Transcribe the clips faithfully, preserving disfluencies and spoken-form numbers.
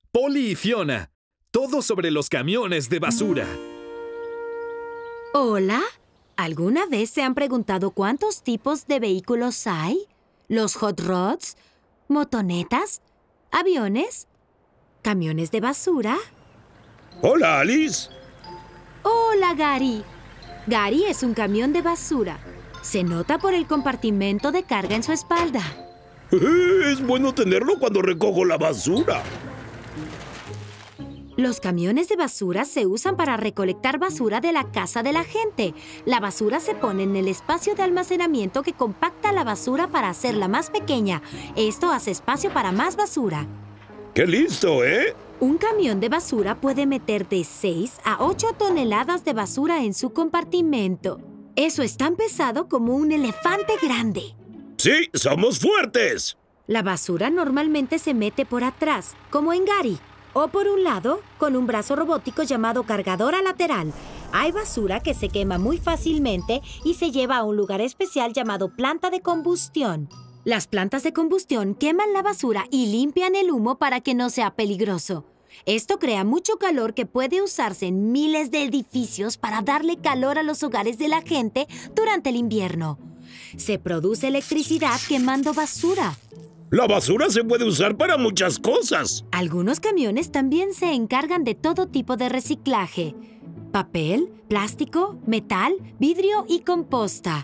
Polly y Fiona. Todo sobre los camiones de basura. Hola. ¿Alguna vez se han preguntado cuántos tipos de vehículos hay? ¿Los hot rods? ¿Motonetas? ¿Aviones? ¿Camiones de basura? Hola, Alice. Hola, Gary. Gary es un camión de basura. Se nota por el compartimento de carga en su espalda. Es bueno tenerlo cuando recojo la basura. Los camiones de basura se usan para recolectar basura de la casa de la gente. La basura se pone en el espacio de almacenamiento que compacta la basura para hacerla más pequeña. Esto hace espacio para más basura. ¡Qué listo, eh! Un camión de basura puede meter de seis a ocho toneladas de basura en su compartimento. Eso es tan pesado como un elefante grande. ¡Sí, somos fuertes! La basura normalmente se mete por atrás, como en Gary, o por un lado, con un brazo robótico llamado cargadora lateral. Hay basura que se quema muy fácilmente y se lleva a un lugar especial llamado planta de combustión. Las plantas de combustión queman la basura y limpian el humo para que no sea peligroso. Esto crea mucho calor que puede usarse en miles de edificios para darle calor a los hogares de la gente durante el invierno. Se produce electricidad quemando basura. La basura se puede usar para muchas cosas. Algunos camiones también se encargan de todo tipo de reciclaje: papel, plástico, metal, vidrio y composta.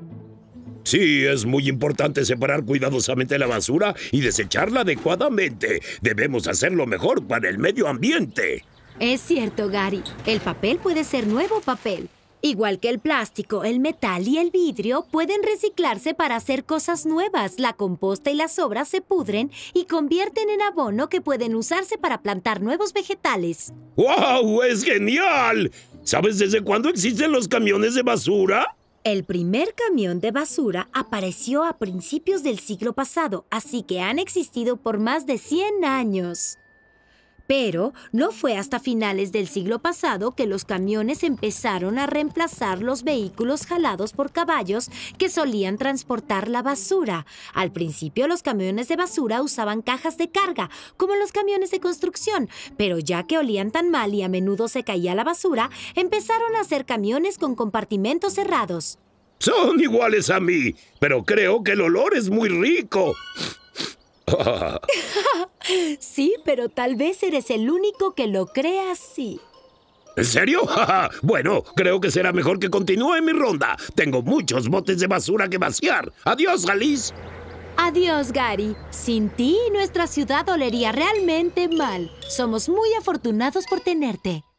Sí, es muy importante separar cuidadosamente la basura y desecharla adecuadamente. Debemos hacerlo mejor para el medio ambiente. Es cierto, Gary. El papel puede ser nuevo papel. Igual que el plástico, el metal y el vidrio pueden reciclarse para hacer cosas nuevas. La composta y las sobras se pudren y convierten en abono que pueden usarse para plantar nuevos vegetales. ¡Wow! ¡Es genial! ¿Sabes desde cuándo existen los camiones de basura? El primer camión de basura apareció a principios del siglo pasado, así que han existido por más de cien años. Pero no fue hasta finales del siglo pasado que los camiones empezaron a reemplazar los vehículos jalados por caballos que solían transportar la basura. Al principio, los camiones de basura usaban cajas de carga, como los camiones de construcción, pero ya que olían tan mal y a menudo se caía la basura, empezaron a hacer camiones con compartimentos cerrados. Son iguales a mí, pero creo que el olor es muy rico. Sí, pero tal vez eres el único que lo cree así. ¿En serio? Bueno, creo que será mejor que continúe mi ronda. Tengo muchos botes de basura que vaciar. Adiós, Alice. Adiós, Gary. Sin ti, nuestra ciudad olería realmente mal. Somos muy afortunados por tenerte.